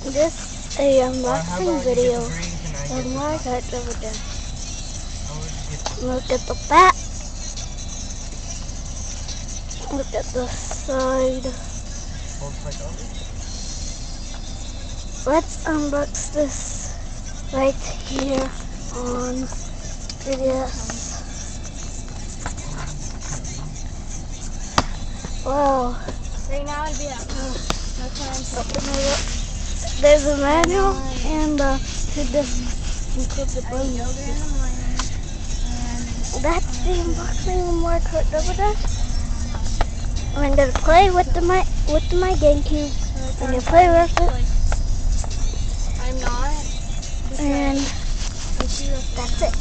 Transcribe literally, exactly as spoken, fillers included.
This a unboxing video of my Kart over there. Look at the back. Look at the side. Let's unbox this right here on this. Wow. Right now it'd be up. No time. Open it up. There's a manual and uh, to this include the button. That's the unboxing of my Kart over there. I'm gonna play with the my with my GameCube. I'm gonna play with it. I'm not. And that's it.